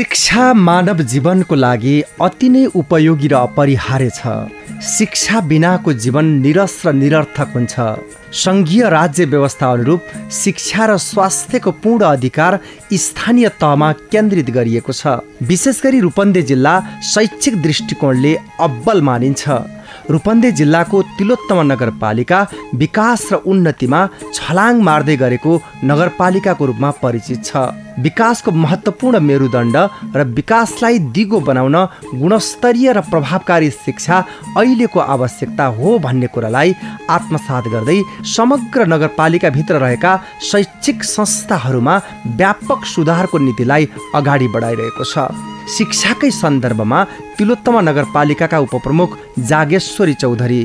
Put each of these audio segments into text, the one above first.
शिक्षा मानव जीवनको लागि अति नै उपयोगी र अपरिहार्य छ। शिक्षा बिनाको जीवन निरस र निरर्थक हुन्छ। सङ्घीय राज्य व्यवस्था अनुरूप शिक्षा र स्वास्थ्यको पूर्ण अधिकार स्थानीय तहमा केन्द्रित गरिएको छ। विशेष गरी रूपन्देही जिल्ला शैक्षिक दृष्टिकोणले अब्बल मानिन्छ। रूपन्देही जिल्लाको तिलोत्तमा नगरपालिका विकास र उन्नतिमा छलाङ मार्दै गरेको नगरपालिकाको रूपमा परिचित छ। विकासको महत्त्वपूर्ण मेरुदण्ड र विकासलाई दिगो बनाउन गुणस्तरीय र प्रभावकारी शिक्षा अहिलेको आवश्यकता हो भन्ने कुरालाई आत्मसात गर्दै समग्र नगरपालिकाभित्र रहेका शैक्षिक संस्थाहरूमा व्यापक सुधारको नीतिलाई अगाडि बढाइरहेको छ। शिक्षाकै सन्दर्भमा तिलोत्तमा नगरपालिकाका उपप्रमुख जागेश्वरी चौधरी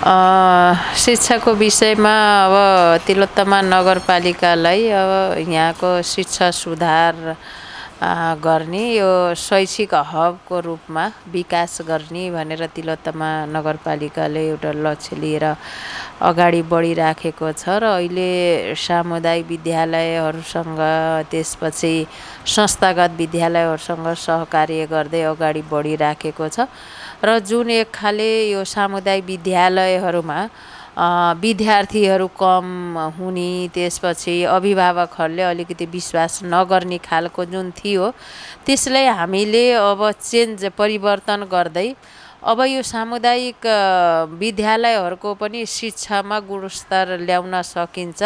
शिक्षाको विषयमा अब तिलोत्तमा नगरपालिकालाई अब यहाँको शिक्षा सुधार गर्ने यो शैक्षिक हबको रूपमा विकास गर्ने भनेर तिलोत्तमा नगरपालिकाले एउटा लक्ष्य लिएर अगाडि बढिराखेको छ र अहिले सामुदायिक विद्यालयहरूसँग त्यसपछि संस्थागत विद्यालयहरूसँग सहकार्य गर्दै अगाडि बढिराखेको छ र जुन एक खाले यो सामुदायिक विद्यालयहरूमा विद्यार्थीहरू कम हुने त्यसपछि अभिभावकहरूले अलिकति विश्वास नगर्ने खालको जुन थियो त्यसलाई हामीले अब परिवर्तन गर्दै अब यो सामुदायिक विद्यालयहरूको पनि शिक्षामा गुणस्तर ल्याउन सकिन्छ।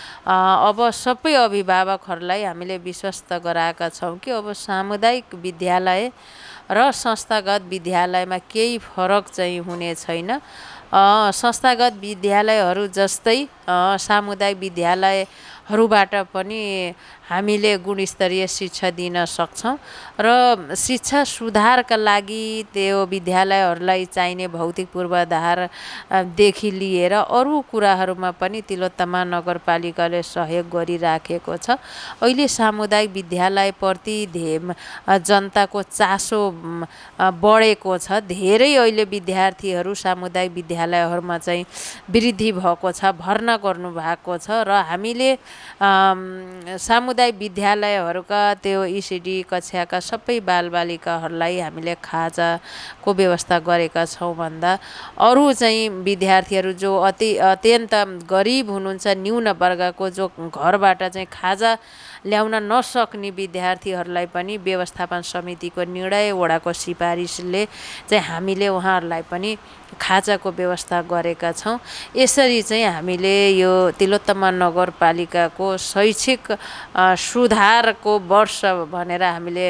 अब सबै अभिभावकहरूलाई हामीले विश्वस्त गराएका छौँ कि अब सामुदायिक विद्यालय र संस्थागत विद्यालयमा केही फरक चाहिँ हुने छैन। संस्थागत विद्यालयहरू जस्तै सामुदायिक विद्यालयहरूबाट पनि हामीले गुणस्तरीय शिक्षा दिन सक्छौँ र शिक्षा सुधारका लागि त्यो विद्यालयहरूलाई चाहिने भौतिक पूर्वाधारदेखि लिएर अरू कुराहरूमा पनि तिलोत्तमा नगरपालिकाले सहयोग गरिराखेको छ। अहिले सामुदायिक विद्यालयप्रति जनताको चासो बढेको छ। धेरै अहिले विद्यार्थीहरू सामुदायिक विद्यालयहरूमा चाहिँ वृद्धि भएको छ, भर्ना गर्नुभएको छ र हामीले सामुदायिक विद्यालयहरूका त्यो ECD कक्षाका सबै बालबालिकाहरूलाई हामीले खाजाको व्यवस्था गरेका छौँ भन्दा अरू चाहिँ विद्यार्थीहरू जो अत्यन्त गरिब हुनुहुन्छ, न्यून वर्गको जो घरबाट चाहिँ खाजा ल्याउन नसक्ने विद्यार्थीहरूलाई पनि व्यवस्थापन समितिको निर्णय वडाको सिफारिसले चाहिँ हामीले उहाँहरूलाई पनि खाजाको व्यवस्था गरेका छौँ। यसरी चाहिँ हामीले यो तिलोत्तमा नगरपालिकाको शैक्षिक सुधारको वर्ष भनेर हामीले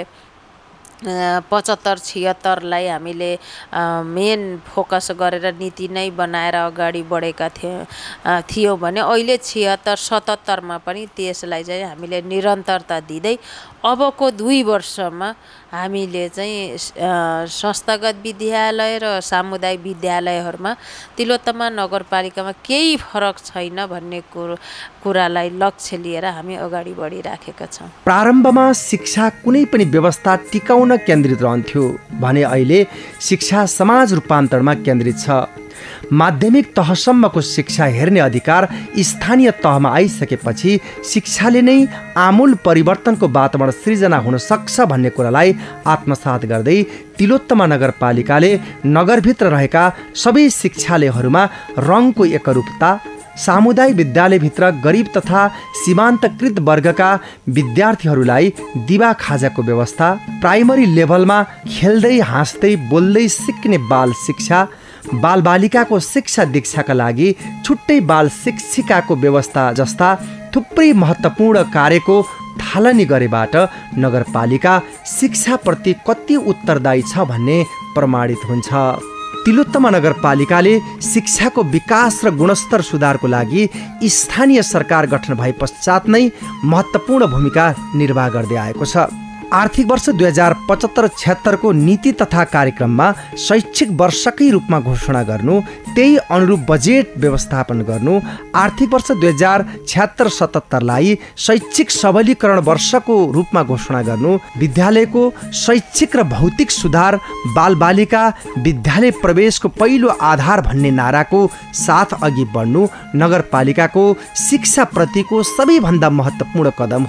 75-76लाई हामीले मेन फोकस गरेर नीति नै बनाएर अगाडि बढेका थियौँ भने अहिले 76-77मा पनि त्यसलाई चाहिँ हामीले निरन्तरता दिँदै अबको 2 वर्षमा हामीले चाहिँ संस्थागत विद्यालय र सामुदायिक विद्यालयहरूमा तिलोत्तमा नगरपालिकामा केही फरक छैन भन्ने कुरालाई लक्ष्य लिएर हामी अगाडि बढिराखेका छौँ। प्रारम्भमा शिक्षा कुनै पनि व्यवस्था टिकाउन केन्द्रित रहन्थ्यो भने अहिले शिक्षा समाज रूपान्तरणमा केन्द्रित छ। माध्यमिक तहसम्मको शिक्षा हेर्ने अधिकार स्थानीय तहमा आइसकेपछि शिक्षाले नै आमूल परिवर्तनको वातावरण सृजना हुन सक्छ भन्ने कुरालाई आत्मसात गर्दै तिलोत्तमा नगरपालिकाले नगरभित्र रहेका सबै शिक्षालयहरूमा रङको एकरूपता, सामुदायिक विद्यालयभित्र गरिब तथा सीमान्तकृत वर्गका विद्यार्थीहरूलाई दिवा खाजाको व्यवस्था, प्राइमरी लेभलमा खेल्दै हाँस्दै बोल्दै सिक्ने बाल शिक्षा, बालबालिकाको शिक्षा दीक्षाका लागि छुट्टै बाल शिक्षिकाको व्यवस्था जस्ता थुप्रै महत्त्वपूर्ण कार्यको थालनी गरेबाट नगरपालिका शिक्षाप्रति कति उत्तरदायी छ भन्ने प्रमाणित हुन्छ। तिलोत्तमा नगरपालिकाले शिक्षाको विकास र गुणस्तर सुधारको लागि स्थानीय सरकार गठन भए पश्चात नै महत्त्वपूर्ण भूमिका निर्वाह गर्दै आएको छ। आर्थिक वर्ष 2075-76 को नीति तथा कार्यक्रममा शैक्षिक वर्षकै रूपमा घोषणा गर्नु, त्यही अनुरूप बजेट व्यवस्थापन गर्नु, आर्थिक वर्ष 2076-77लाई शैक्षिक सबलीकरण वर्षको रूपमा घोषणा गर्नु, विद्यालयको शैक्षिक र भौतिक सुधार, बालबालिका विद्यालय प्रवेशको पहिलो आधार भन्ने नाराको साथ अघि बढ्नु नगरपालिकाको शिक्षाप्रतिको सबैभन्दा महत्त्वपूर्ण कदम हो।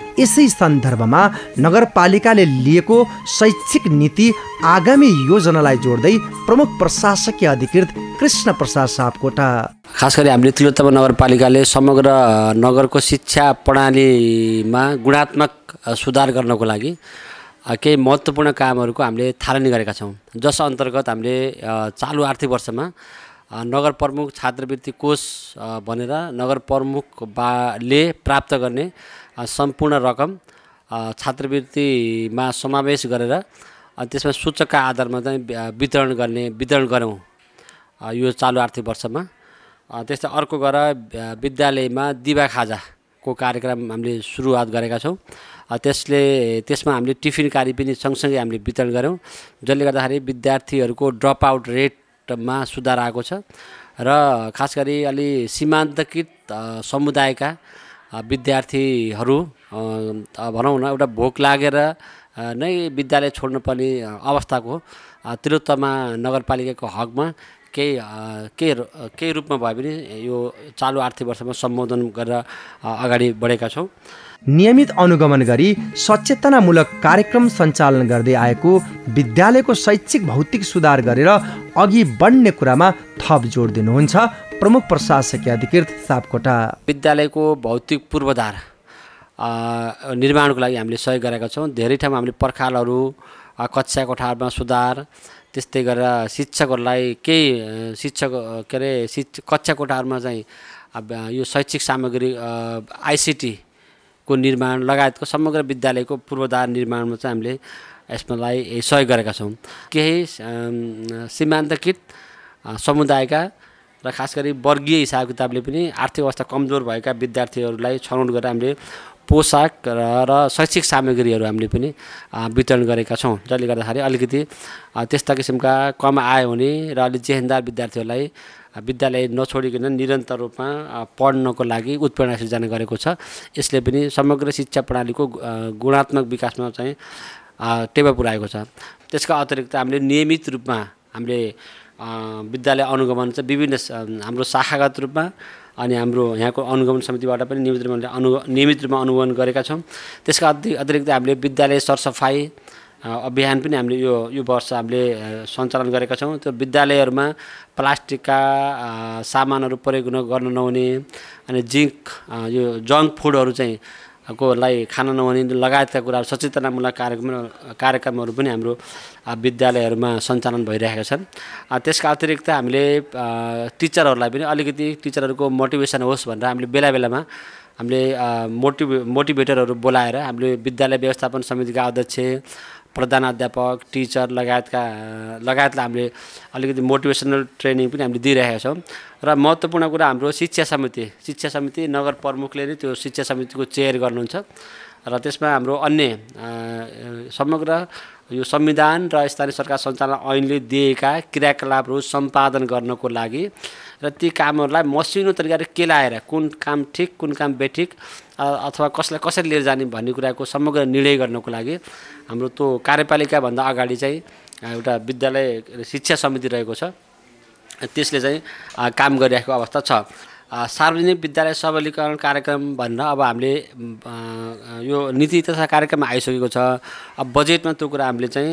यसै सन्दर्भमा नगरपालिकाले लिएको शैक्षिक नीति आगामी योजनालाई जोड्दै प्रमुख प्रशासकीय अधिकृत कृष्ण प्रसाद सापकोटा। खास गरी हामीले तिलोत्तमा नगरपालिकाले समग्र नगरको शिक्षा प्रणालीमा गुणात्मक सुधार गर्नको लागि केही महत्त्वपूर्ण कामहरूको हामीले थालनी गरेका छौँ, जस अन्तर्गत हामीले चालु आर्थिक वर्षमा नगर प्रमुख छात्रवृत्ति कोष भनेर नगर प्रमुखले प्राप्त गर्ने सम्पूर्ण रकम छात्रवृत्तिमा समावेश गरेर त्यसमा सूचकका आधारमा चाहिँ वितरण गरौँ यो चालु आर्थिक वर्षमा। त्यस्तै अर्को गरेर विद्यालयमा दिवा खाजाको कार्यक्रम हामीले सुरुवात गरेका छौँ। त्यसमा हामीले टिफिन कार्य पनि सँगसँगै हामीले वितरण गऱ्यौँ, जसले गर्दाखेरि विद्यार्थीहरूको ड्रप आउट रेटमा सुधार आएको छ र खास गरी अलि सीमान्तकृत समुदायका विद्यार्थीहरू भनौँ न एउटा भोक लागेर नै विद्यालय छोड्नुपर्ने अवस्थाको तिलोत्तमा नगरपालिकाको हकमा केही रूपमा भए पनि यो चालु आर्थिक वर्षमा सम्बोधन गरेर अगाडि बढेका छौँ। नियमित अनुगमन गरी सचेतनामूलक कार्यक्रम सञ्चालन गर्दै आएको विद्यालयको शैक्षिक भौतिक सुधार गरेर अघि बढ्ने कुरामा थप जोड दिनुहुन्छ प्रमुख प्रशासकीय अधिकृत सापकोटा। विद्यालयको भौतिक पूर्वाधार निर्माणको लागि हामीले सहयोग गरेका छौँ। धेरै ठाउँमा हामीले पर्खालहरू, कक्षा कोठाहरूमा सुधार, त्यस्तै गरेर शिक्षकहरूलाई कक्षा कोठाहरूमा चाहिँ यो शैक्षिक सामग्री आइसिटी को निर्माण लगायतको समग्र विद्यालयको पूर्वाधार निर्माणमा चाहिँ हामीले यसमालाई सहयोग गरेका छौँ। केही सीमान्तकृत समुदायका र खास गरी वर्गीय हिसाब किताबले पनि आर्थिक अवस्था कमजोर भएका विद्यार्थीहरूलाई छनौट गरेर हामीले पोसाक र शैक्षिक सामग्रीहरू हामीले पनि वितरण गरेका छौँ, जसले गर्दाखेरि अलिकति त्यस्ता किसिमका कम आय हुने र अलिक जेहेन्दार विद्यार्थीहरूलाई विद्यालय नछोडिकन निरन्तर रूपमा पढ्नको लागि उत्प्रेरणा सिर्जना गरेको छ। यसले पनि समग्र शिक्षा प्रणालीको गुणात्मक विकासमा चाहिँ टेवा पुर्याएको छ। त्यसका अतिरिक्त हामीले नियमित रूपमा हामीले विद्यालय अनुगमन चाहिँ विभिन्न हाम्रो शाखागत रूपमा अनि हाम्रो यहाँको अनुगमन समितिबाट पनि नियमित रूपमा अनुगमन गरेका छौँ। त्यसका अतिरिक्त हामीले विद्यालय सरसफाई अभियान पनि हामीले यो वर्ष हामीले सञ्चालन गरेका छौँ। त्यो विद्यालयहरूमा प्लास्टिकका सामानहरू प्रयोग गर्न नहुने अनि यो जङ्क फुडहरू चाहिँ कोलाई खान नहुने लगायतका कुराहरू सचेतनामूलक कार्यक्रमहरू पनि हाम्रो विद्यालयहरूमा सञ्चालन भइरहेका छन्। त्यसका अतिरिक्त हामीले टिचरहरूलाई पनि अलिकति टिचरहरूको मोटिभेसन होस् भनेर हामीले बेला बेलामा हामीले मोटिभेटरहरू बोलाएर हामीले विद्यालय व्यवस्थापन समितिका अध्यक्ष, प्रधानाध्यापक, टिचर लगायतलाई हामीले अलिकति मोटिभेसनल ट्रेनिङ पनि हामीले दिइरहेका छौँ। र महत्त्वपूर्ण कुरा हाम्रो शिक्षा समिति नगर प्रमुखले नै त्यो शिक्षा समितिको चेयर गर्नुहुन्छ र त्यसमा हाम्रो अन्य समग्र यो संविधान र स्थानीय सरकार सञ्चालन ऐनले दिएका क्रियाकलापहरू सम्पादन गर्नको लागि र ती कामहरूलाई मसिनो तरिकाले केलाएर कुन काम ठिक कुन काम बेठिक अथवा कसलाई कसरी लिएर जाने भन्ने कुराको समग्र निर्णय गर्नको लागि हाम्रो त्यो कार्यपालिकाभन्दा अगाडि चाहिँ एउटा विद्यालय शिक्षा समिति रहेको छ, त्यसले चाहिँ काम गरिरहेको अवस्था छ। सार्वजनिक विद्यालय सबलीकरण कार्यक्रम भनेर अब हामीले यो नीति तथा कार्यक्रम आइसकेको छ। अब बजेटमा त्यो कुरा हामीले चाहिँ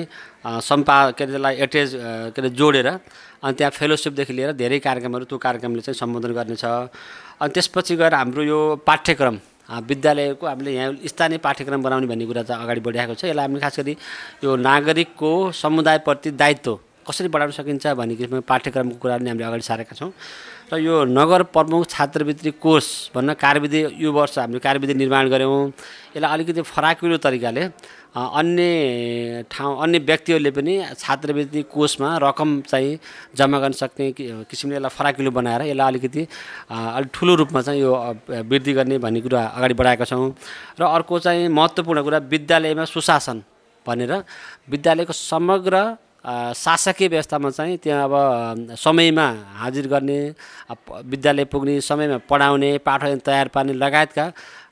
त्यसलाई जोडेर अनि त्यहाँ फेलोसिपदेखि लिएर धेरै कार्यक्रमहरू त्यो कार्यक्रमले चाहिँ सम्बोधन गर्नेछ। अनि त्यसपछि गएर हाम्रो यो पाठ्यक्रम विद्यालयको हामीले यहाँ स्थानीय पाठ्यक्रम बनाउने भन्ने कुरा चाहिँ अगाडि बढिरहेको छ। यसलाई हामीले खास गरी यो नागरिकको समुदायप्रति दायित्व कसरी बढाउन सकिन्छ भन्ने किसिमको पाठ्यक्रमको कुराहरू नि हामीले अगाडि सारेका छौँ। र यो नगर प्रमुख छात्रवृत्ति कोष भन्न कार्यविधि यो वर्ष हामीले कार्यविधि निर्माण गऱ्यौँ। यसलाई अलिकति फराकिलो तरिकाले अन्य व्यक्तिहरूले पनि छात्रवृत्ति कोषमा रकम चाहिँ जम्मा गर्न सक्ने किसिमले यसलाई फराकिलो बनाएर यसलाई अलिकति अलिक ठुलो रूपमा चाहिँ यो वृद्धि गर्ने भन्ने कुरा अगाडि बढाएका छौँ। र अर्को चाहिँ महत्त्वपूर्ण कुरा विद्यालयमा सुशासन भनेर विद्यालयको समग्र शासकीय व्यवस्थामा चाहिँ त्यहाँ अब समयमा हाजिर गर्ने, विद्यालय पुग्ने, समयमा पढाउने, पाठन तयार पार्ने लगायतका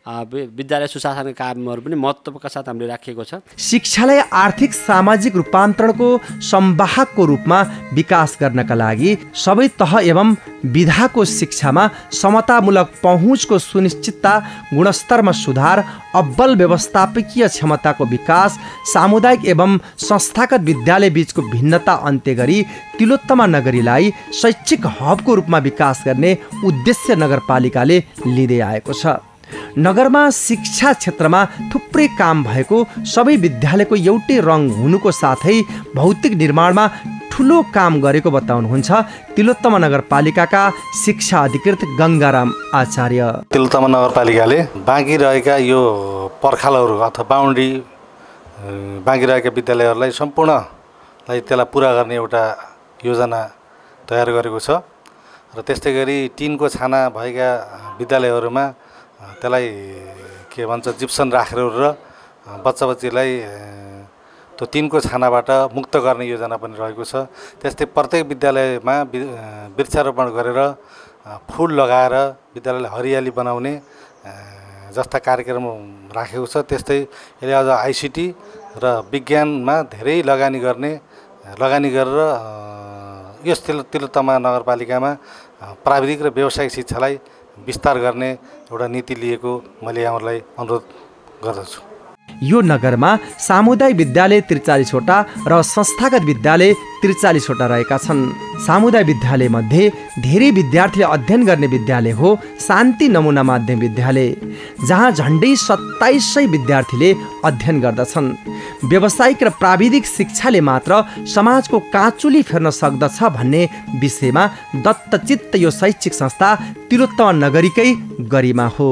विद्यालय सुशासनका कामहरू पनि महत्त्वका साथ हामीले राखिएको छ। शिक्षालाई आर्थिक सामाजिक रूपान्तरणको संवाहकको रूपमा विकास गर्नका लागि सबै तह एवं विधाको शिक्षामा समतामूलक पहुँचको सुनिश्चितता, गुणस्तरमा सुधार, अब्बल व्यवस्थापकीय क्षमताको विकास, सामुदायिक एवं संस्थागत विद्यालय बीचको भिन्नता अन्त्य गरी तिलोत्तमा नगरीलाई शैक्षिक हबको रूपमा विकास गर्ने उद्देश्य नगरपालिकाले लिँदै आएको छ। नगरमा शिक्षा क्षेत्रमा थुप्रै काम भएको, सबै विद्यालयको एउटै रङ हुनुको साथै भौतिक निर्माणमा ठुलो काम गरेको बताउनुहुन्छ तिलोत्तमा नगरपालिकाका शिक्षा अधिकृत गङ्गाराम आचार्य। तिलोत्तमा नगरपालिकाले बाँकी रहेका यो पर्खालहरू अथवा बााउन्ड्री बाँकी रहेका विद्यालयहरूलाई सम्पूर्णलाई त्यसलाई पुरा गर्ने एउटा योजना तयार गरेको छ र त्यस्तै गरी टिनको छाना भएका विद्यालयहरूमा त्यसलाई के भन्छ जिप्सन राखेर र बच्चा बच्चीलाई त्यो टिनको छानाबाट मुक्त गर्ने योजना पनि रहेको छ। त्यस्तै प्रत्येक विद्यालयमा वृक्षारोपण गरेर फुल लगाएर विद्यालयलाई हरियाली बनाउने जस्ता कार्यक्रम राखेको छ। त्यस्तै यसले अझ आइसिटी र विज्ञानमा धेरै लगानी गरेर यस तिलोत्तमा नगरपालिकामा प्राविधिक र व्यावसायिक शिक्षालाई विस्तार गर्ने एउटा नीति लिएको मैले यहाँहरूलाई अनुरोध गर्दछु। यो नगरमा सामुदायिक विद्यालय 43वटा र संस्थागत विद्यालय 43वटा रहेका छन्। सामुदायिक विद्यालय मध्ये धेरै विद्यार्थीले अध्ययन गर्ने विद्यालय हो शान्ति नमुना माध्यमिक विद्यालय, जहाँ झन्डै 2700 विद्यार्थीले अध्ययन गर्दछन्। व्यावसायिक र प्राविधिक शिक्षाले मात्र समाजको काँचुली फेर्न सक्दछ भन्ने विषयमा दत्तचित्त यो शैक्षिक संस्था तिलोत्तमा नगरीकै गरिमा हो।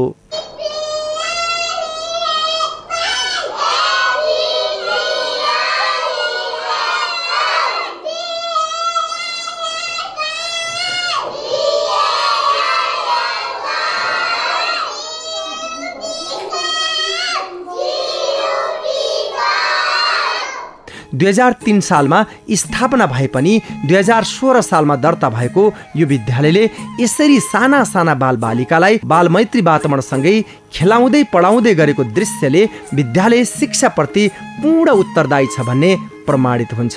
दुई 2003 सालमा स्थापना भए पनि 2016 सालमा दर्ता भएको यो विद्यालयले यसरी साना साना बालबालिकालाई बालमैत्री वातावरणसँगै खेलाउँदै पढाउँदै गरेको दृश्यले विद्यालय शिक्षाप्रति पूर्ण उत्तरदायी छ भन्ने प्रमाणित हुन्छ।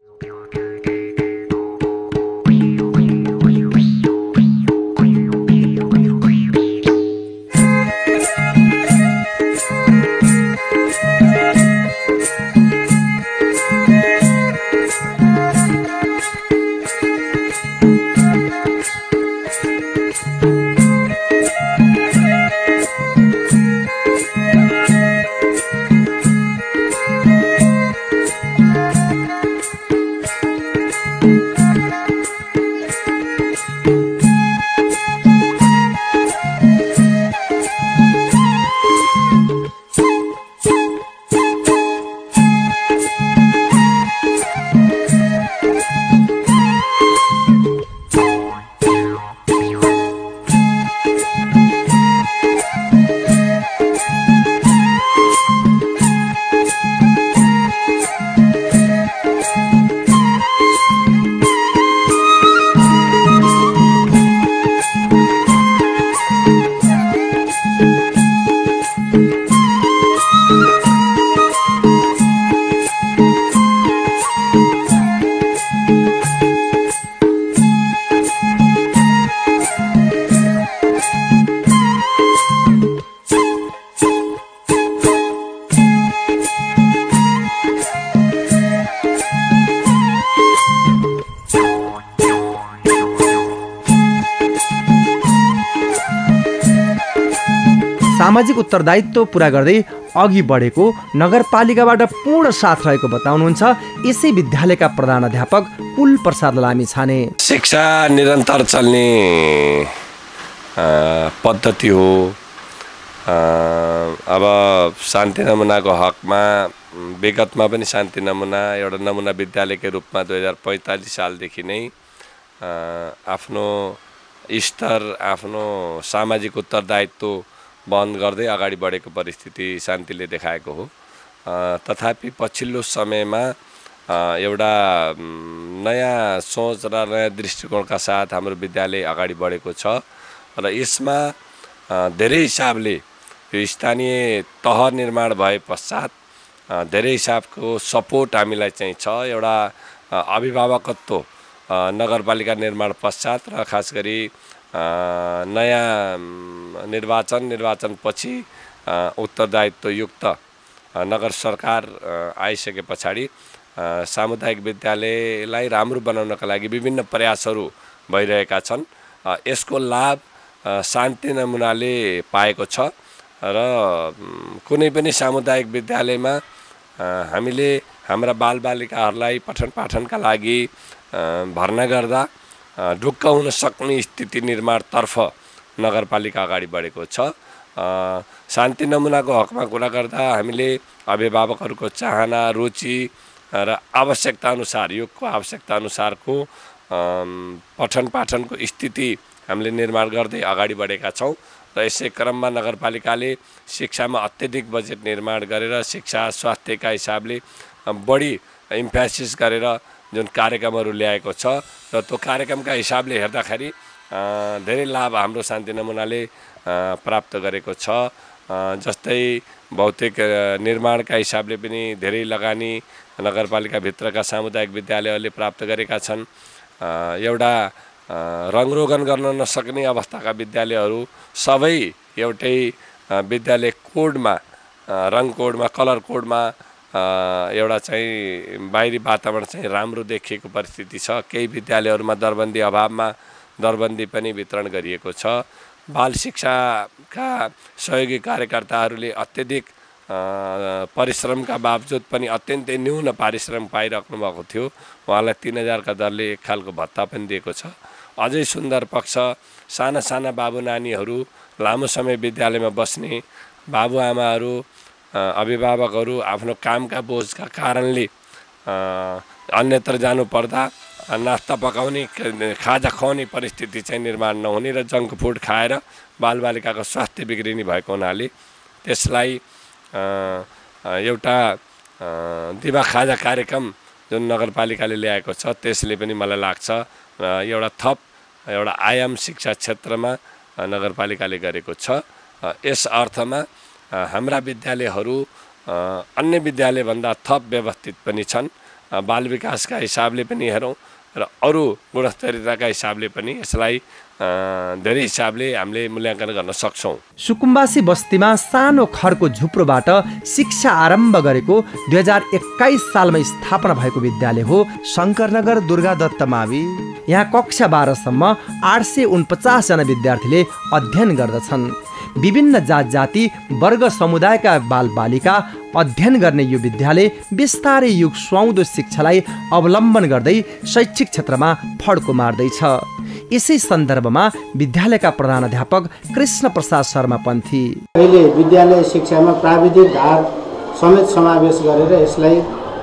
सामाजिक उत्तरदायित्व पूरा गर्दै अघि बढेको नगरपालिकाबाट पूर्ण साथ रहेको बताउनुहुन्छ यसै विद्यालयका प्रधानाध्यापक कुल प्रसाद लामी छाने। शिक्षा निरन्तर चल्ने पद्धति हो। अब शान्ति नमुनाको हकमा विगतमा पनि शान्ति नमुना एउटा नमुना विद्यालयकै रूपमा 2045 सालदेखि नै आफ्नो स्तर आफ्नो सामाजिक उत्तरदायित्व बन्द गर्दै अगाडि बढेको परिस्थिति शान्तिले देखाएको हो। तथापि पछिल्लो समयमा एउटा नयाँ सोच र नयाँ दृष्टिकोणका साथ हाम्रो विद्यालय अगाडि बढेको छ र यसमा धेरै हिसाबले यो स्थानीय तह निर्माण भए पश्चात धेरै हिसाबको सपोर्ट हामीलाई चाहिँ छ। एउटा अभिभावकत्व नगरपालिका निर्माण पश्चात र खास गरी नयाँ निर्वाचनपछि उत्तरदायित्वयुक्त नगर सरकार आइसके पछाडि सामुदायिक विद्यालयलाई राम्रो बनाउनका लागि विभिन्न प्रयासहरू भइरहेका छन्। यसको लाभ शान्ति नमुनाले पाएको छ र कुनै पनि सामुदायिक विद्यालयमा हामीले हाम्रा बालबालिकाहरूलाई पठन पाठनका लागि भर्ना गर्दा ढुक्क हुन सक्ने स्थिति निर्माणतर्फ नगरपालिका अगाडि बढेको छ। शान्ति नमुनाको हकमा कुरा गर्दा हामीले अभिभावकहरूको चाहना, रुचि र आवश्यकता अनुसार, युगको आवश्यकता अनुसारको पठन पाठनको स्थिति हामीले निर्माण गर्दै अगाडि बढेका छौँ र यसै क्रममा नगरपालिकाले शिक्षामा अत्यधिक बजेट निर्माण गरेर शिक्षा स्वास्थ्यका हिसाबले बढी इम्फेसिस गरेर जुन कार्यक्रमहरू ल्याएको छ र त्यो कार्यक्रमका हिसाबले हेर्दाखेरि धेरै लाभ हाम्रो शान्ति नमुनाले प्राप्त गरेको छ। जस्तै भौतिक निर्माणका हिसाबले पनि धेरै लगानी नगरपालिकाभित्रका सामुदायिक विद्यालयहरूले प्राप्त गरेका छन्। एउटा रङरोगन गर्न नसक्ने अवस्थाका विद्यालयहरू सबै एउटै विद्यालय कोडमा, रङ कोडमा, कलर कोडमा एउटा चाहिँ बाहिरी वातावरण चाहिँ राम्रो देखिएको परिस्थिति छ। केही विद्यालयहरूमा दरबन्दी अभावमा दरबन्दी पनि वितरण गरिएको छ। बाल शिक्षाका सहयोगी कार्यकर्ताहरूले अत्यधिक परिश्रमका बावजुद पनि अत्यन्तै न्यून पारिश्रम पाइराख्नु भएको थियो। उहाँलाई 3000 का दरले एक खालको भत्ता पनि दिएको छ। अझै सुन्दर पक्ष साना साना बाबु नानीहरू लामो समय विद्यालयमा बस्ने बाबुआमाहरू, अभिभावकहरू आफ्नो कामका बोझका कारणले अन्यत्र जानु पर्दा नास्ता पकाउने, खाजा खुवाउने परिस्थिति चाहिँ निर्माण नहुने र जङ्क फुड खाएर बालबालिकाको स्वास्थ्य बिग्रिने भएको हुनाले त्यसलाई एउटा दिवा खाजा कार्यक्रम जुन नगरपालिकाले ल्याएको छ त्यसले पनि मलाई लाग्छ एउटा आयाम शिक्षा क्षेत्रमा नगरपालिकाले गरेको छ। यस अर्थमा हाम्रा विद्यालयहरू अन्य विद्यालयभन्दा थप व्यवस्थित पनि छन्। बाल विकासका हिसाबले पनि हेरौँ र अरू गुणस्तरीयताका हिसाबले पनि यसलाई धेरै हिसाबले हामीले मूल्याङ्कन गर्न सक्छौँ। सुकुम्बासी बस्तीमा सानो खरको झुप्रोबाट शिक्षा आरम्भ गरेको 2021 सालमा स्थापना भएको विद्यालय हो शङ्करनगर दुर्गा दत्त मावि। यहाँ कक्षा 12 सम्म 849 जना विद्यार्थीले अध्ययन गर्दछन्। विभिन्न जात जाति वर्ग समुदायका बालबालिका अध्ययन गर्ने यो विद्यालय बिस्तारै युग सुहाउँदो शिक्षालाई अवलम्बन गर्दै शैक्षिक क्षेत्रमा फड्को मार्दैछ। यसै सन्दर्भमा विद्यालयका प्रधानाध्यापक कृष्ण प्रसाद शर्मा पन्थी अहिले विद्यालय शिक्षामा प्राविधिक धार समेत समावेश गरेर यसलाई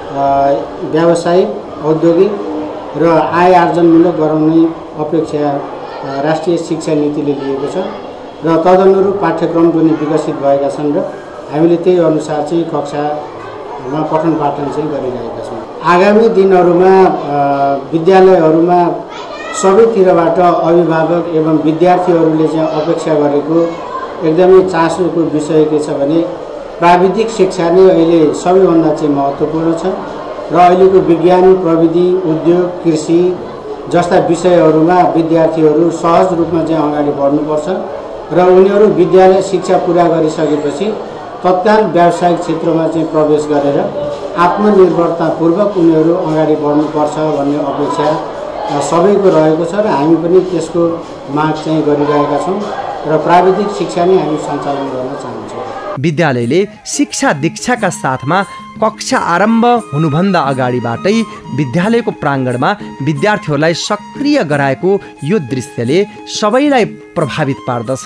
व्यावसायिक, औद्योगिक र आय आर्जनमूलक गराउने अपेक्षा राष्ट्रिय शिक्षा नीतिले लिएको छ र तदनुरूप पाठ्यक्रम पनि विकसित भएका छन् र हामीले त्यही अनुसार चाहिँ कक्षामा पठन पाठन चाहिँ गरिरहेका छौँ। आगामी दिनहरूमा विद्यालयहरूमा सबैतिरबाट अभिभावक एवं विद्यार्थीहरूले चाहिँ अपेक्षा गरेको एकदमै चासोको विषय के छ भने प्राविधिक शिक्षा नै अहिले सबैभन्दा चाहिँ महत्त्वपूर्ण छ र अहिलेको विज्ञान, प्रविधि, उद्योग, कृषि जस्ता विषयहरूमा विद्यार्थीहरू सहज रूपमा चाहिँ अगाडि बढ्नुपर्छ र उनीहरू विद्यालय शिक्षा पुरा गरिसकेपछि तत्काल व्यावसायिक क्षेत्रमा चाहिँ प्रवेश गरेर आत्मनिर्भरतापूर्वक उनीहरू अगाडि बढ्नुपर्छ भन्ने अपेक्षा सबैको रहेको छ र हामी पनि त्यसको माग चाहिँ गरिरहेका छौँ र प्राविधिक शिक्षा नै हामी सञ्चालन गर्न चाहन्छौँ। विद्यालयले शिक्षा दीक्षाका साथमा कक्षा आरम्भ हुनुभन्दा अगाडिबाटै विद्यालयको प्राङ्गणमा विद्यार्थीहरूलाई सक्रिय गराएको यो दृश्यले सबैलाई प्रभावित पार्दछ।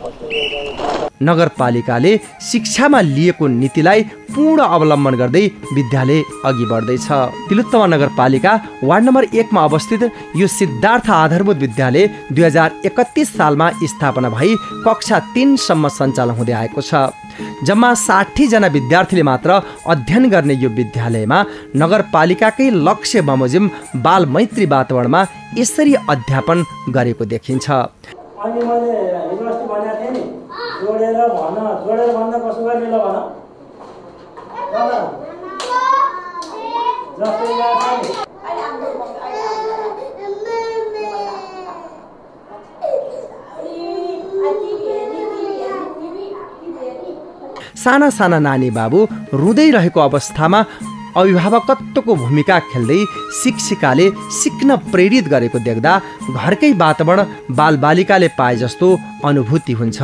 नगरपालिकाले शिक्षामा लिएको नीतिलाई पूर्ण अवलम्बन गर्दै विद्यालय अघि बढ्दैछ। तिलोत्तमा नगरपालिका वार्ड नम्बर 1 मा अवस्थित यो सिद्धार्थ आधारभूत विद्यालय 2031 सालमा स्थापना भई कक्षा 3 सम्म सञ्चालन हुँदै आएको छ। जम्मा 60 जना विद्यार्थीले मात्र अध्ययन गर्ने यो विद्यालयमा नगरपालिकाकै लक्ष्य बमोजिम बाल मैत्री वातावरणमा यसरी अध्यापन गरेको देखिन्छ। अनि मैले युनिभर्सिटी भनेको थिएँ नि, जोडेर भन्न कसो गर्ने ल भन। साना साना नानी बाबु रुँदै रहेको अवस्थामा अभिभावकत्वको भूमिका खेल्दै शिक्षिकाले सिक्न प्रेरित गरेको देख्दा घरकै वातावरण बालबालिकाले पाए जस्तो अनुभूति हुन्छ।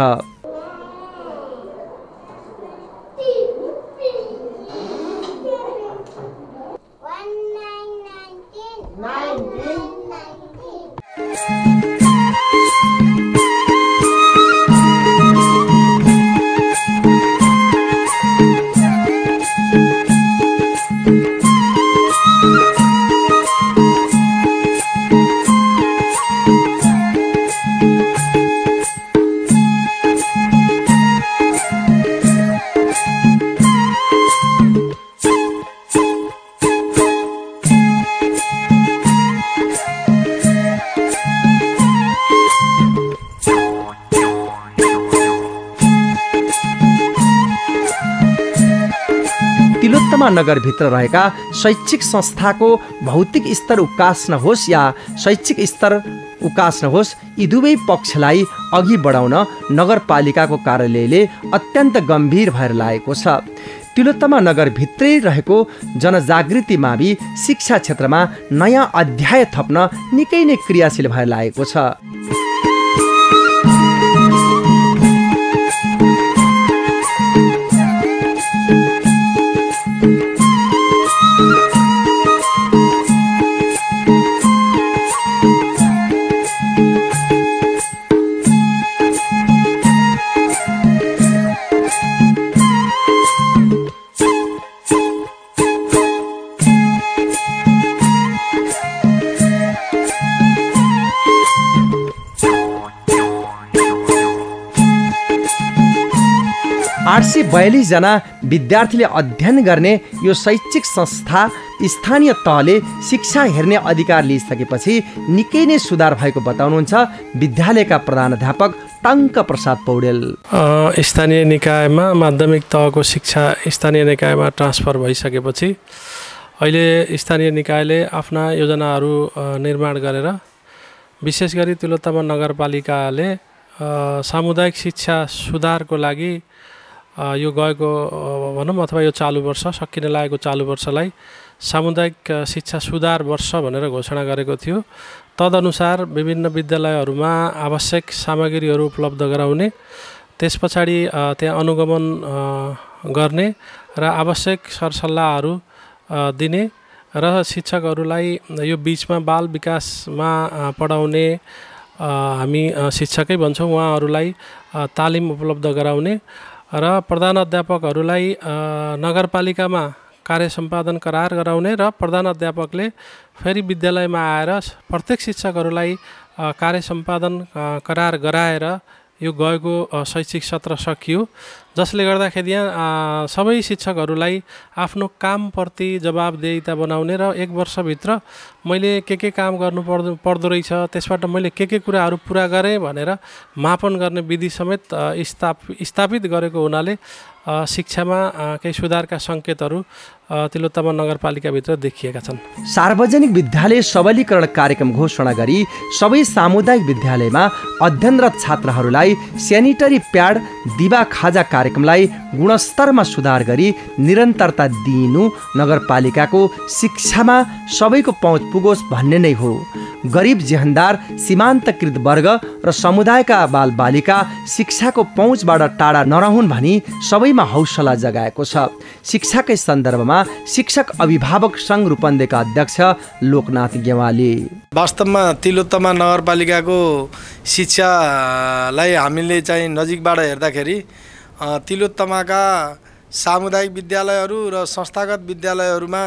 तिलोत्तमा नगरभित्र रहेका शैक्षिक संस्थाको भौतिक स्तर उकास्न होस् या शैक्षिक स्तर उकास्न होस्, यी दुवै पक्षलाई अघि बढाउन नगरपालिकाको कार्यालयले अत्यन्त गम्भीर भएर लागेको छ। तिलोत्तमा नगरभित्रै रहेको जनजागृति मावि शिक्षा क्षेत्रमा नयाँ अध्याय थप्न निकै नै क्रियाशील भएर लागेको छ। आठ 842 जना विद्यार्थीले अध्ययन गर्ने यो शैक्षिक संस्था स्थानीय तहले शिक्षा हेर्ने अधिकार लिइसकेपछि निकै नै सुधार भएको बताउनुहुन्छ विद्यालयका प्रधानाध्यापक टङ्क प्रसाद पौडेल। स्थानीय निकायमा माध्यमिक तहको शिक्षा स्थानीय निकायमा ट्रान्सफर भइसकेपछि अहिले स्थानीय निकायले आफ्ना योजनाहरू निर्माण गरेर विशेष गरी तिलोत्तमा नगरपालिकाले सामुदायिक शिक्षा सुधारको लागि यो गएको भनौँ अथवा यो चालु वर्ष सकिन लागेको चालु वर्षलाई सामुदायिक शिक्षा सुधार वर्ष भनेर घोषणा गरेको थियो। तदनुसार विभिन्न विद्यालयहरूमा आवश्यक सामग्रीहरू उपलब्ध गराउने, त्यस पछाडि त्यहाँ अनुगमन गर्ने र आवश्यक सरसल्लाहहरू दिने र शिक्षकहरूलाई यो बिचमा बाल विकासमा पढाउने हामी शिक्षकै भन्छौँ उहाँहरूलाई तालिम उपलब्ध गराउने र प्रधानाध्यापकहरूलाई नगरपालिकामा कार्य सम्पादन करार गराउने र प्रधानाध्यापकले फेरि विद्यालयमा आएर प्रत्येक शिक्षकहरूलाई कार्य सम्पादन करार गराएर यो गएको शैक्षिक सत्र सकियो, जसले गर्दाखेरि यहाँ सबै शिक्षकहरूलाई आफ्नो कामप्रति जवाबदेहिता बनाउने र एक वर्षभित्र मैले के काम गर्नु पर्दो रहेछ, त्यसबाट मैले के कुराहरू पुरा गरेँ भनेर मापन गर्ने विधि समेत स्थापित गरेको हुनाले शिक्षामा केही सुधारका सङ्केतहरू तिलोत्तमा नगरपालिकाभित्र देखिएका छन्। सार्वजनिक विद्यालय सबलीकरण कार्यक्रम घोषणा गरी सबै सामुदायिक विद्यालयमा अध्ययनरत छात्रहरूलाई सेनिटरी प्याड, दिवा खाजा कार्यक्रमलाई गुणस्तरमा सुधार गरी निरन्तरता दिइनु नगरपालिकाको शिक्षामा सबैको पहुँच पुगोस् भन्ने नै हो। गरिब जेहनदार सीमान्तकृत वर्ग र समुदायका बालबालिका शिक्षाको पहुँचबाट टाढा नरहुन् भनी सबैमा हौसला जगाएको छ। शिक्षाकै सन्दर्भमा शिक्षक अभिभावक सङ्घ रूपन्देहीका अध्यक्ष लोकनाथ गेवाली वास्तवमा तिलोत्तमा नगरपालिकाको शिक्षालाई हामीले चाहिँ नजिकबाट हेर्दाखेरि तिलोत्तमाका सामुदायिक विद्यालयहरू र संस्थागत विद्यालयहरूमा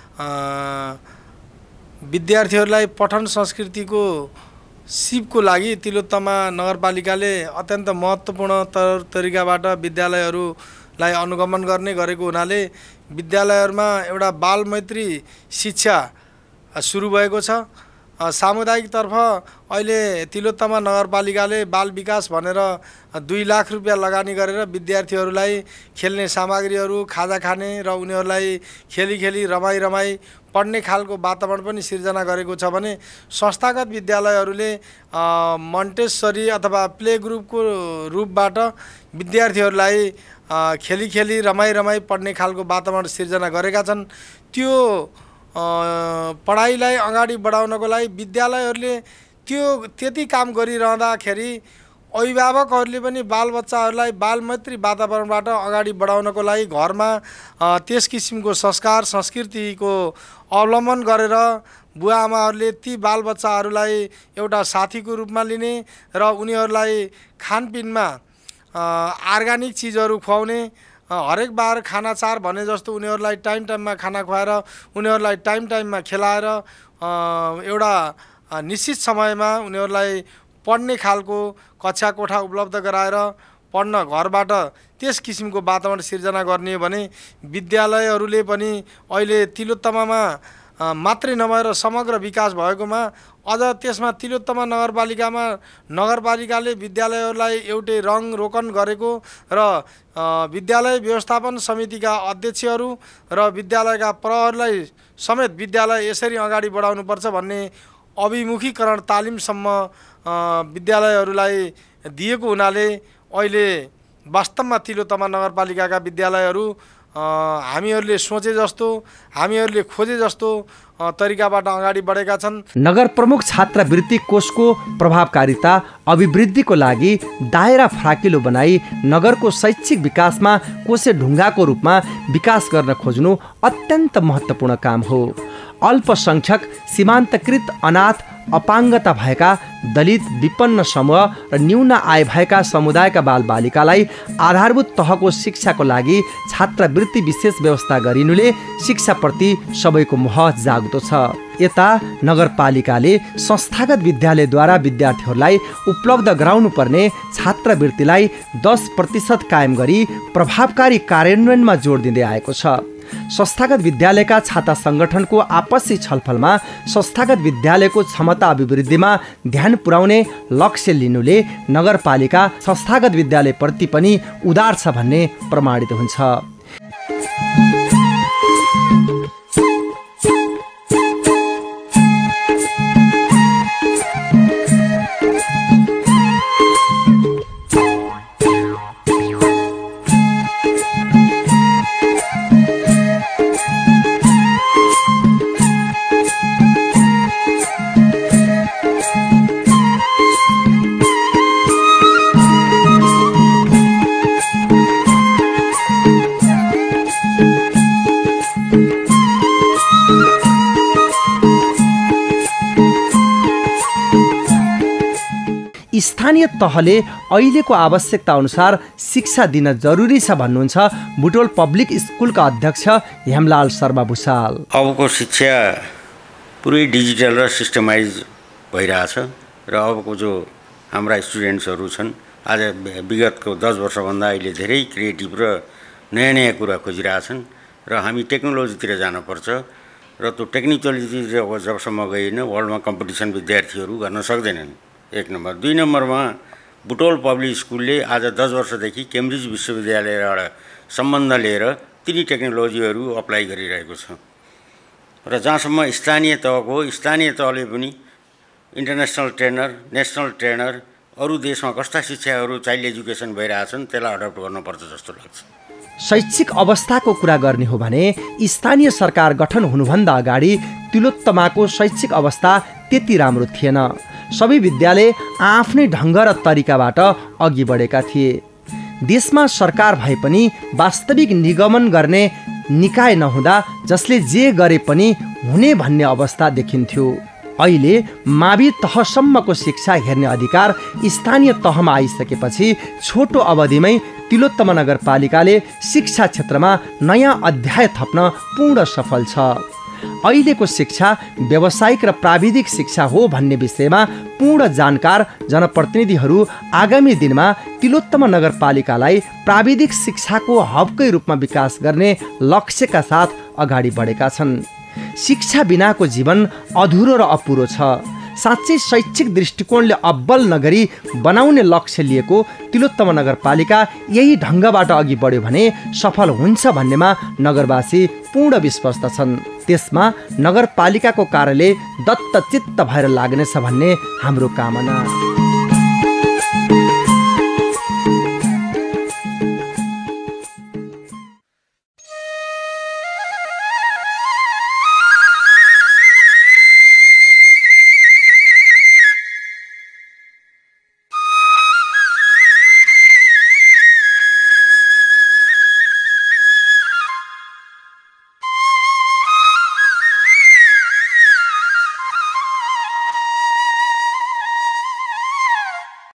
विद्यार्थीहरूलाई पठन संस्कृतिको सिपको लागि तिलोत्तमा नगरपालिकाले अत्यन्त महत्त्वपूर्ण तरिकाबाट विद्यालयहरूलाई अनुगमन गर्ने गरेको हुनाले विद्यालयहरूमा एउटा बालमैत्री शिक्षा सुरु भएको छ। सामुदायिकतर्फ अहिले तिलोत्तमा नगरपालिकाले बाल विकास भनेर 2 लाख रुपियाँ लगानी गरेर विद्यार्थीहरूलाई खेल्ने सामग्रीहरू खाजा खाने र उनीहरूलाई खेली रमाई पढ्ने खालको वातावरण पनि सिर्जना गरेको छ भने संस्थागत विद्यालयहरूले मन्टेसरी अथवा प्ले ग्रुपको रूपबाट विद्यार्थीहरूलाई खेली रमाई पढ्ने खालको वातावरण सिर्जना गरेका छन्। त्यो पढाइलाई अगाडि बढाउनको लागि विद्यालयहरूले त्यति काम गरिरहँदाखेरि अभिभावकहरूले पनि बालबच्चाहरूलाई बालमैत्री वातावरणबाट अगाडि बढाउनको लागि घरमा त्यस किसिमको संस्कार संस्कृतिको अवलम्बन गरेर बुवा आमाहरूले ती बालबच्चाहरूलाई एउटा साथीको रूपमा लिने र उनीहरूलाई खानपिनमा अर्ग्यानिक चिजहरू खुवाउने, हरेक बार खाना चार भने जस्तो उनीहरूलाई टाइममा खाना खुवाएर उनीहरूलाई टाइममा खेलाएर एउटा निश्चित समयमा उनीहरूलाई पढ्ने खालको कक्षा कोठा उपलब्ध गराएर पढ्न घरबाट त्यस किसिमको वातावरण सिर्जना गर्ने भने विद्यालयहरूले पनि अहिले तिलोत्तमामा मात्रै नभएर समग्र विकास भएकोमा अझ त्यसमा तिलोत्तमा नगरपालिकाले विद्यालयहरूलाई एउटै रङ रोकन गरेको र विद्यालय व्यवस्थापन समितिका अध्यक्षहरू र विद्यालयका प्रहरीलाई समेत विद्यालय यसरी अगाडि बढाउनुपर्छ भन्ने अभिमुखीकरण तालिमसम्म विद्यालयहरूलाई दिएको हुनाले अहिले वास्तवमा तिलोत्तमा नगरपालिकाका विद्यालयहरू हामीहरूले सोचे जस्तो हामीहरूले खोजे जस्तो तरिकाबाट अगाडि बढेका छन्। नगर प्रमुख छात्रवृत्ति कोषको प्रभावकारिता अभिवृद्धिको लागि दायरा फराकिलो बनाई नगरको शैक्षिक विकासमा कोसे ढुङ्गाको रूपमा विकास गर्न खोज्नु अत्यन्त महत्त्वपूर्ण काम हो। अल्पसंख्यक सीमान्तकृत अनाथ अपाङ्गता भएका दलित विपन्न समूह र न्यून आय भएका समुदायका बालबालिकालाई आधारभूत तहको शिक्षाको लागि छात्रवृत्ति विशेष व्यवस्था गरिनुले शिक्षाप्रति सबैको मोह जाग्दो छ। यता नगरपालिकाले संस्थागत विद्यालयद्वारा विद्यार्थीहरूलाई उपलब्ध गराउनुपर्ने छात्रवृत्तिलाई 10% कायम गरी प्रभावकारी कार्यान्वयनमा जोड दिँदै आएको छ। संस्थागत विद्यालयका छात्र संगठनको आपसी छलफलमा संस्थागत विद्यालयको क्षमता अभिवृद्धिमा ध्यान पुर्याउने लक्ष्य लिनुले नगरपालिका संस्थागत विद्यालयप्रति पनि उदार छ भन्ने प्रमाणित हुन्छ। स्थानीय तहले अहिलेको आवश्यकता अनुसार शिक्षा दिन जरुरी छ भन्नुहुन्छ बुटोल पब्लिक स्कुलका अध्यक्ष हेमलाल शर्मा भुसाल। अबको शिक्षा पुरै डिजिटल र सिस्टमाइज भइरहेछ र अबको जो हाम्रा स्टुडेन्ट्सहरू छन् आज विगतको 10 वर्षभन्दा अहिले धेरै क्रिएटिभ र नयाँ कुरा खोजिरहेछन् र हामी टेक्नोलोजीतिर जानुपर्छ र त्यो टेक्निकलिटी जबसम्म गएन वर्ल्डमा कम्पिटिसन विद्यार्थीहरू गर्न सक्दैनन्। 1 नम्बर। 2 नम्बरमा बुटोल पब्लिक स्कुलले आज 10 वर्षदेखि केम्ब्रिज विश्वविद्यालयबाट सम्बन्ध लिएर तिनी टेक्नोलोजीहरू अप्लाई गरिरहेको छ र जहाँसम्म स्थानीय तहले पनि इन्टरनेसनल ट्रेनर, नेसनल ट्रेनर, अरू देशमा कस्ता शिक्षाहरू चाइल्ड एजुकेसन भइरहेछन् त्यसलाई अडप्ट गर्नुपर्छ जस्तो लाग्छ। शैक्षिक अवस्थाको कुरा गर्ने हो भने स्थानीय सरकार गठन हुनुभन्दा अगाडि तिलोत्तमाको शैक्षिक अवस्था त्यति राम्रो थिएन। सबै विद्यालय आफ्नै ढङ्ग र तरिकाबाट अघि बढेका थिए। देशमा सरकार भए पनि वास्तविक निगमन गर्ने निकाय नहुँदा जसले जे गरे पनि हुने भन्ने अवस्था देखिन्थ्यो। अहिले मावि तहसम्मको शिक्षा हेर्ने अधिकार स्थानीय तहमा आइसकेपछि छोटो अवधिमै तिलोत्तमा नगरपालिकाले शिक्षा क्षेत्रमा नयाँ अध्याय थप्न पूर्ण सफल छ। अहिलेको शिक्षा व्यावसायिक र प्राविधिक शिक्षा हो भन्ने विषयमा पूर्ण जानकार जनप्रतिनिधिहरू आगामी दिनमा तिलोत्तमा नगरपालिकालाई प्राविधिक शिक्षाको हबकै रूपमा विकास गर्ने लक्ष्यका साथ अगाडि बढेका छन्। शिक्षा बिनाको जीवन अधुरो र अपुरो छ। साँच्चै शैक्षिक दृष्टिकोणले अब्बल नगरी बनाउने लक्ष्य लिएको तिलोत्तमा नगरपालिका यही ढङ्गबाट अघि बढ्यो भने सफल हुन्छ भन्नेमा नगरवासी पूर्ण विश्वस्त छन्। त्यसमा नगरपालिकाको कार्यालय दत्तचित्त भएर लाग्नेछ भन्ने हाम्रो कामना।